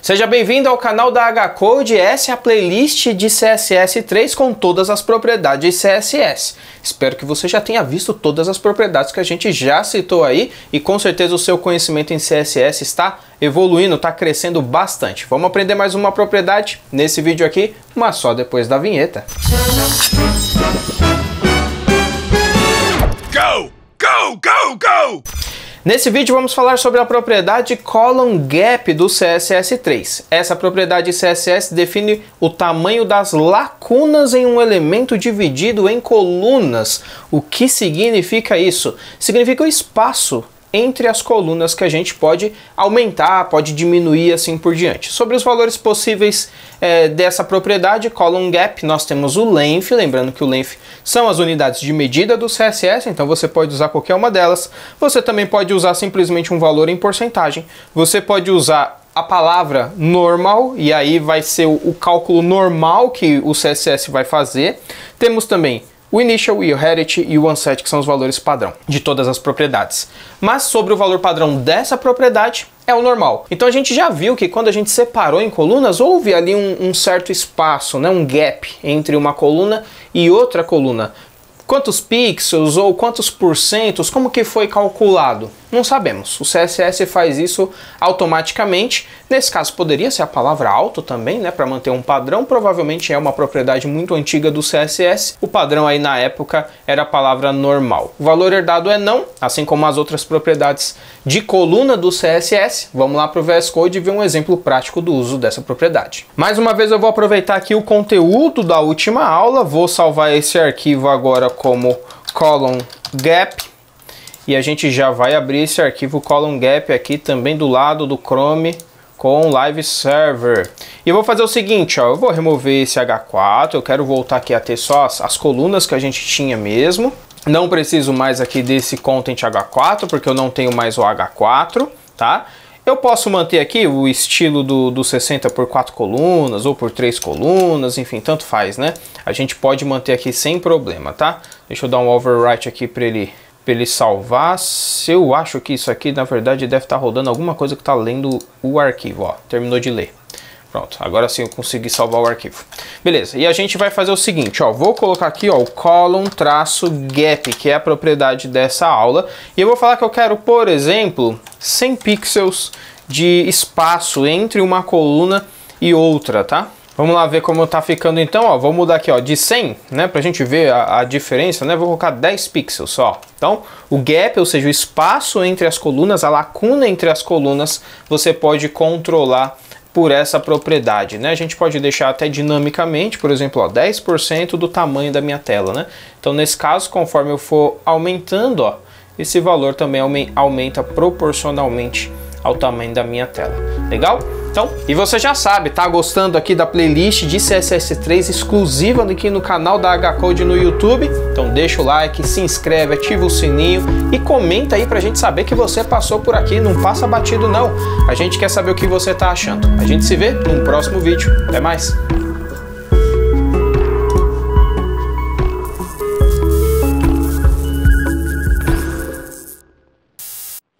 Seja bem-vindo ao canal da HCode. Essa é a playlist de CSS3 com todas as propriedades CSS. Espero que você já tenha visto todas as propriedades que a gente já citou aí e com certeza o seu conhecimento em CSS está evoluindo, está crescendo bastante. Vamos aprender mais uma propriedade nesse vídeo aqui, mas só depois da vinheta. Go! Go! Go! Go! Nesse vídeo vamos falar sobre a propriedade column gap do CSS3. Essa propriedade CSS define o tamanho das lacunas em um elemento dividido em colunas. O que significa isso? Significa o espaço entre as colunas que a gente pode aumentar, pode diminuir assim por diante. Sobre os valores possíveis dessa propriedade column gap, nós temos o length, lembrando que o length são as unidades de medida do CSS, então você pode usar qualquer uma delas. Você também pode usar simplesmente um valor em porcentagem. Você pode usar a palavra normal, e aí vai ser o cálculo normal que o CSS vai fazer. Temos também o initial, o inherit e o onset, que são os valores padrão de todas as propriedades. Mas sobre o valor padrão dessa propriedade é o normal. Então a gente já viu que quando a gente separou em colunas, houve ali um certo espaço, né, um gap entre uma coluna e outra coluna. Quantos pixels ou quantos porcentos, como que foi calculado? Não sabemos. O CSS faz isso automaticamente. Nesse caso poderia ser a palavra alto também, né, para manter um padrão. Provavelmente é uma propriedade muito antiga do CSS. O padrão aí na época era a palavra normal. O valor herdado é não, assim como as outras propriedades de coluna do CSS. Vamos lá para o VS Code e ver um exemplo prático do uso dessa propriedade. Mais uma vez eu vou aproveitar aqui o conteúdo da última aula. Vou salvar esse arquivo agora como column gap. E a gente já vai abrir esse arquivo column gap aqui também do lado do Chrome com Live Server. E eu vou fazer o seguinte, ó, eu vou remover esse H4, eu quero voltar aqui a ter só as colunas que a gente tinha mesmo. Não preciso mais aqui desse content H4, porque eu não tenho mais o H4, tá? Eu posso manter aqui o estilo do 60 por 4 colunas ou por 3 colunas, enfim, tanto faz, né? A gente pode manter aqui sem problema, tá? Deixa eu dar um overwrite aqui para ele salvar. Eu acho que isso aqui, na verdade, deve estar rodando alguma coisa que está lendo o arquivo, ó. Terminou de ler. Pronto, agora sim eu consegui salvar o arquivo. Beleza, e a gente vai fazer o seguinte, ó. Vou colocar aqui, ó, o column-gap, que é a propriedade dessa aula. E eu vou falar que eu quero, por exemplo, 100 pixels de espaço entre uma coluna e outra, tá? Vamos lá ver como tá ficando então, ó. Vou mudar aqui, ó, de 100, né, pra gente ver a diferença, né? Vou colocar 10 pixels só. Então, o gap, ou seja, o espaço entre as colunas, a lacuna entre as colunas, você pode controlar por essa propriedade, né? A gente pode deixar até dinamicamente, por exemplo, ó, 10% do tamanho da minha tela, né? Então, nesse caso, conforme eu for aumentando, ó, esse valor também aumenta proporcionalmente ao tamanho da minha tela. Legal? Então, e você já sabe, tá gostando aqui da playlist de CSS3 exclusiva aqui no canal da HCode no YouTube? Então deixa o like, se inscreve, ativa o sininho e comenta aí pra gente saber que você passou por aqui, não passa batido não. A gente quer saber o que você tá achando. A gente se vê num próximo vídeo. Até mais!